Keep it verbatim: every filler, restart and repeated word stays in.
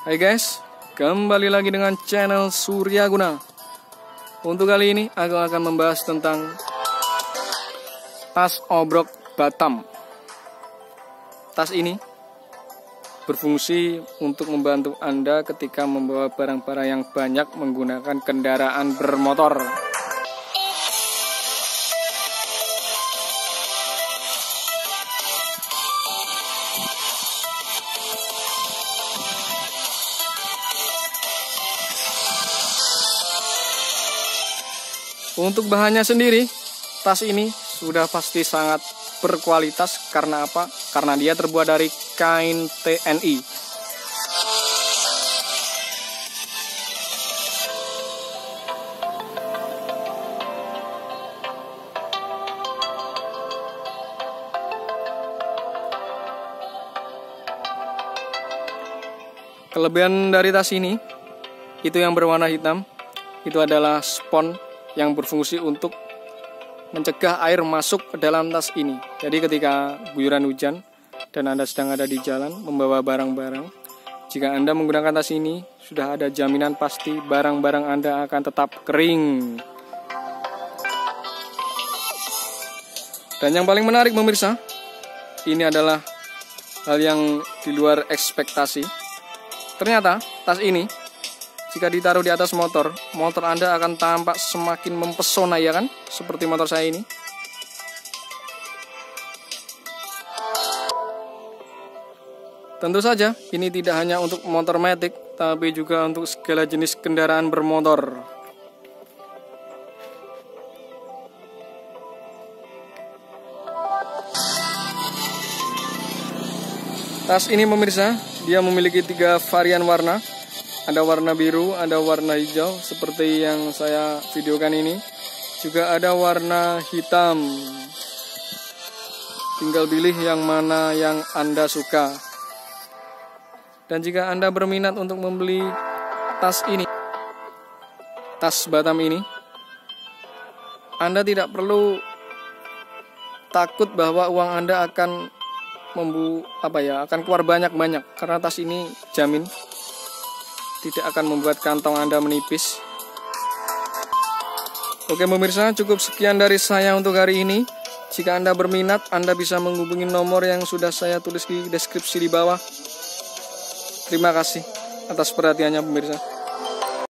Hai guys, kembali lagi dengan channel Surya Guna. Untuk kali ini aku akan membahas tentang tas obrok Batam. Tas ini berfungsi untuk membantu Anda ketika membawa barang-barang yang banyak menggunakan kendaraan bermotor. Untuk bahannya sendiri, tas ini sudah pasti sangat berkualitas. Karena apa? Karena dia terbuat dari kain T N I. Kelebihan dari tas ini, itu yang berwarna hitam, itu adalah spons yang berfungsi untuk mencegah air masuk ke dalam tas ini. Jadi ketika guyuran hujan dan Anda sedang ada di jalan membawa barang-barang, jika Anda menggunakan tas ini, sudah ada jaminan pasti barang-barang Anda akan tetap kering. Dan yang paling menarik pemirsa, ini adalah hal yang di luar ekspektasi. Ternyata tas ini jika ditaruh di atas motor, motor Anda akan tampak semakin mempesona, ya kan? Seperti motor saya ini. Tentu saja, ini tidak hanya untuk motor matic, tapi juga untuk segala jenis kendaraan bermotor. Tas ini pemirsa, dia memiliki tiga varian warna. Ada warna biru, ada warna hijau seperti yang saya videokan ini. Juga ada warna hitam. Tinggal pilih yang mana yang Anda suka. Dan jika Anda berminat untuk membeli tas ini, tas Batam ini, Anda tidak perlu takut bahwa uang Anda akan membu apa ya, akan keluar banyak-banyak, karena tas ini jamin tidak akan membuat kantong Anda menipis. Oke pemirsa, cukup sekian dari saya untuk hari ini. Jika Anda berminat, Anda bisa menghubungi nomor yang sudah saya tulis di deskripsi di bawah. Terima kasih atas perhatiannya pemirsa.